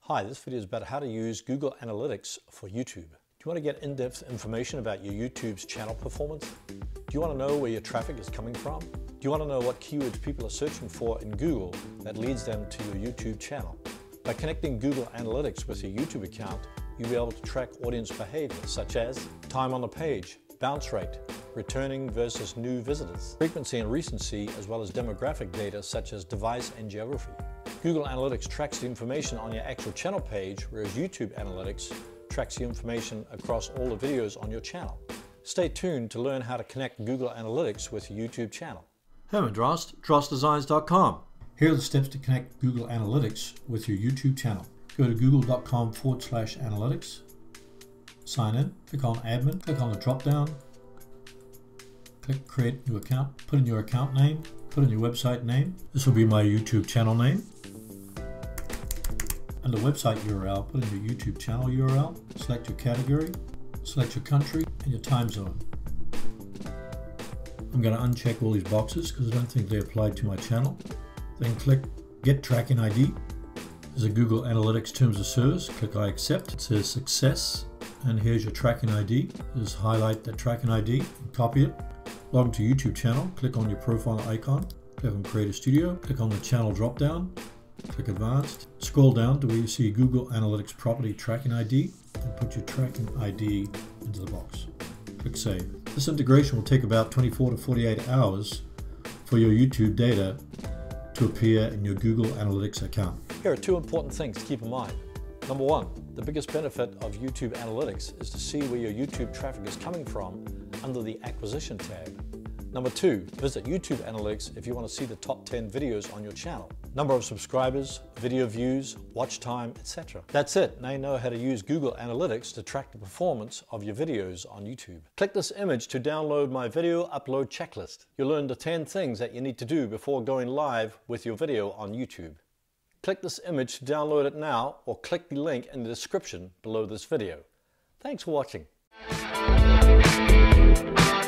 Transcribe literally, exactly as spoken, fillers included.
Hi, this video is about how to use Google Analytics for YouTube. Do you want to get in-depth information about your YouTube's channel performance? Do you want to know where your traffic is coming from? Do you want to know what keywords people are searching for in Google that leads them to your YouTube channel? By connecting Google Analytics with your YouTube account, you'll be able to track audience behavior such as time on the page, bounce rate, returning versus new visitors, frequency and recency, as well as demographic data such as device and geography. Google Analytics tracks the information on your actual channel page, whereas YouTube Analytics tracks the information across all the videos on your channel. Stay tuned to learn how to connect Google Analytics with your YouTube channel. Herman Drost, drost designs dot com. Here are the steps to connect Google Analytics with your YouTube channel. Go to google.com forward slash analytics. Sign in, click on admin, click on the drop down, click create new account, put in your account name, put in your website name. This will be my YouTube channel name. Under website U R L, put in your YouTube channel U R L, select your category, select your country and your time zone. I'm going to uncheck all these boxes because I don't think they apply to my channel. Then click Get Tracking I D. There's a Google Analytics Terms of Service. Click I accept. It says Success. And here's your tracking I D. Just highlight that tracking I D and copy it. Log into your YouTube channel. Click on your profile icon. Click on Create a Studio. Click on the channel drop down. Click Advanced. Scroll down to where you see Google Analytics Property Tracking I D and put your tracking I D into the box. Click Save. This integration will take about twenty-four to forty-eight hours for your YouTube data to appear in your Google Analytics account. Here are two important things to keep in mind. Number one, the biggest benefit of YouTube Analytics is to see where your YouTube traffic is coming from under the Acquisition tab. Number two, visit YouTube Analytics if you want to see the top ten videos on your channel. Number of subscribers, video views, watch time, et cetera. That's it. Now you know how to use Google Analytics to track the performance of your videos on YouTube. Click this image to download my video upload checklist. You'll learn the ten things that you need to do before going live with your video on YouTube. Click this image to download it now, or click the link in the description below this video. Thanks for watching.